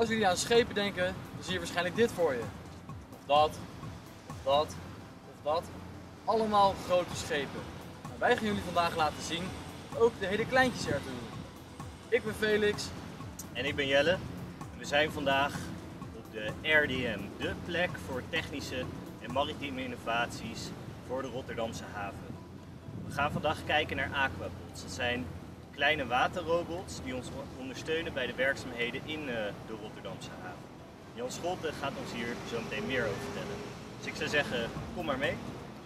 Als jullie aan schepen denken, dan zie je waarschijnlijk dit voor je. Of dat, of dat, of dat. Allemaal grote schepen. Maar wij gaan jullie vandaag laten zien dat ook de hele kleintjes ertoe doen. Ik ben Felix. En ik ben Jelle. We zijn vandaag op de RDM, de plek voor technische en maritieme innovaties voor de Rotterdamse haven. We gaan vandaag kijken naar aquabots. Dat zijn kleine waterrobots die ons ondersteunen bij de werkzaamheden in de Rotterdamse haven. Jan Scholte gaat ons hier zo meteen meer over vertellen. Dus ik zou zeggen, kom maar mee.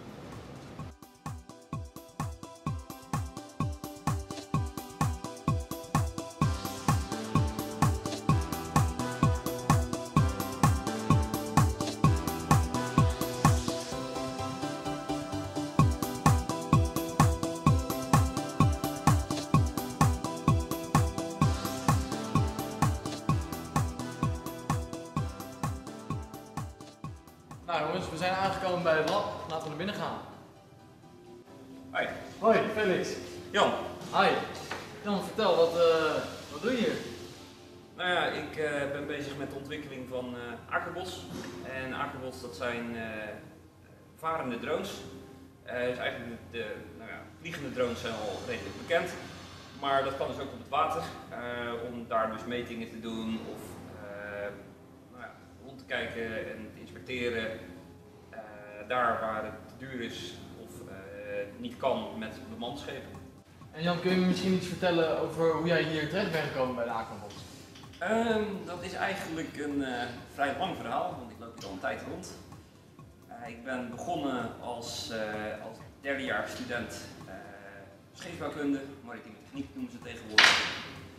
Nou jongens, we zijn aangekomen bij het lab. Laten we naar binnen gaan. Hoi. Hoi, Felix. Jan. Hi. Jan, vertel, wat doe je hier? Nou ja, ik ben bezig met de ontwikkeling van aquabots. En aquabots dat zijn varende drones. Dus eigenlijk de vliegende drones zijn al redelijk bekend. Maar dat kan dus ook op het water. Om daar dus metingen te doen of rond te kijken en te inspecteren. Daar waar het te duur is of niet kan met bemand schepen. En Jan, kun je me misschien iets vertellen over hoe jij hier terecht bent gekomen bij de aquabots? Dat is eigenlijk een vrij lang verhaal, want ik loop hier al een tijd rond. Ik ben begonnen als derdejaars student scheepsbouwkunde, maritieme techniek noemen ze tegenwoordig.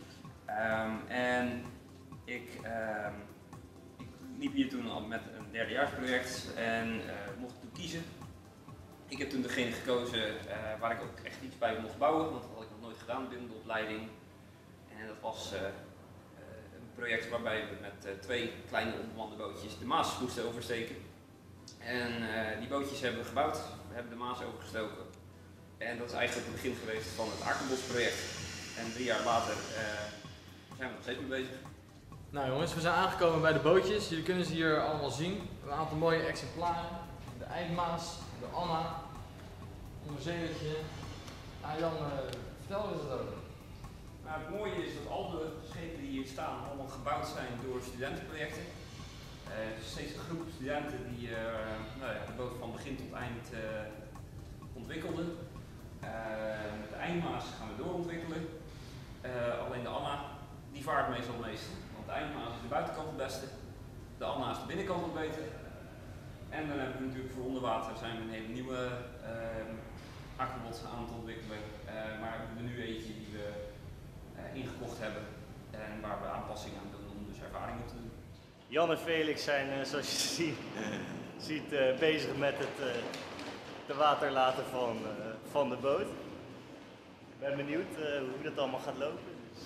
En ik liep hier toen al met een derdejaarsproject en mocht toen kiezen. Ik heb toen degene gekozen waar ik ook echt iets bij mocht bouwen, want dat had ik nog nooit gedaan binnen de opleiding. En dat was een project waarbij we met twee kleine onbemande bootjes de Maas moesten oversteken. En die bootjes hebben we gebouwd, we hebben de Maas overgestoken. En dat is eigenlijk het begin geweest van het aquabots project. En 3 jaar later zijn we nog steeds mee bezig. Nou jongens, we zijn aangekomen bij de bootjes. Jullie kunnen ze hier allemaal zien. Een aantal mooie exemplaren. De IJsmaas, de Anna, onderzeeërtje. Nou Jan, vertel eens wat over. Nou, het mooie is dat al de schepen die hier staan allemaal gebouwd zijn door studentenprojecten. Er is steeds een groep studenten die de boot van begin tot eind ontwikkelden. Met de Eindmaas gaan we doorontwikkelen. Alleen de Anna die vaart meestal het meeste. Want de Eindmaas is de buitenkant het beste, de Anna is de binnenkant wat beter. En dan hebben we natuurlijk voor onder water zijn we een hele nieuwe aquabots aan het ontwikkelen. Maar hebben we nu eentje die we ingekocht hebben en waar we aanpassingen aan doen om dus ervaringen te doen. Jan en Felix zijn, zoals je ziet, bezig met het te water laten van de boot. Ik ben benieuwd hoe dat allemaal gaat lopen. Dus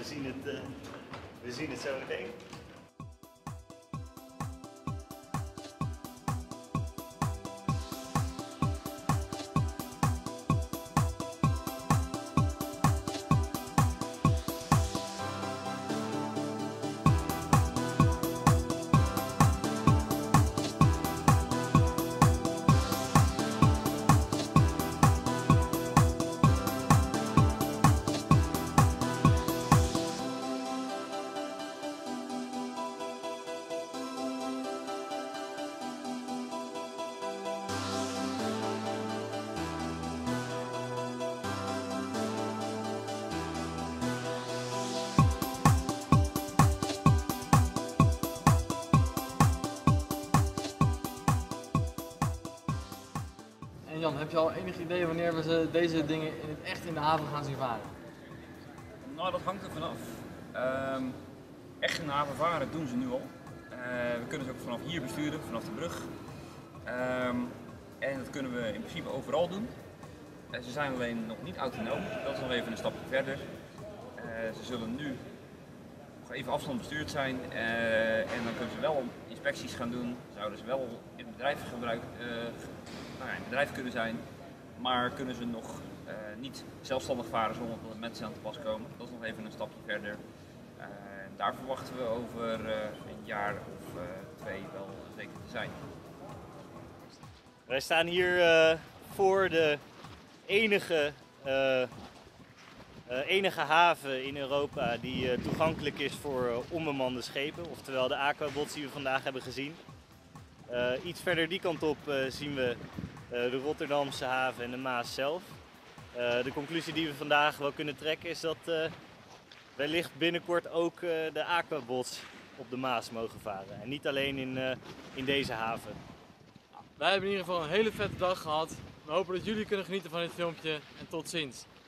we zien het zo meteen. Jan, heb je al enig idee wanneer we deze dingen in het echt in de haven gaan zien varen? Nou, dat hangt er vanaf. Echt in de haven varen doen ze nu al. We kunnen ze ook vanaf hier besturen, vanaf de brug. En dat kunnen we in principe overal doen. Ze zijn alleen nog niet autonoom, dat is nog even een stapje verder. Ze zullen nu nog even afstand bestuurd zijn en dan kunnen ze wel inspecties gaan doen. Zouden ze wel in het bedrijf kunnen zijn, maar kunnen ze nog niet zelfstandig varen zonder dat er mensen aan te pas komen. Dat is nog even een stapje verder. Daar verwachten we over een jaar of 2 wel zeker te zijn. Wij staan hier voor de enige haven in Europa die toegankelijk is voor onbemande schepen, oftewel de aquabots die we vandaag hebben gezien. Iets verder die kant op zien we de Rotterdamse haven en de Maas zelf. De conclusie die we vandaag wel kunnen trekken is dat wellicht binnenkort ook de aquabots op de Maas mogen varen en niet alleen in deze haven. Wij hebben in ieder geval een hele vette dag gehad. We hopen dat jullie kunnen genieten van dit filmpje en tot ziens.